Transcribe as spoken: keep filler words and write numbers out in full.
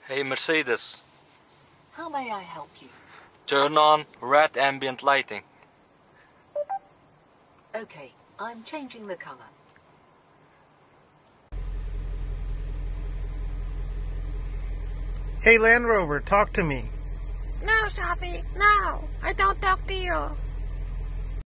Hey Mercedes, How may I help you? turn on red ambient lighting. Okay, I'm changing the color. Hey Land Rover, talk to me. No, Shafi, no. I don't talk to you.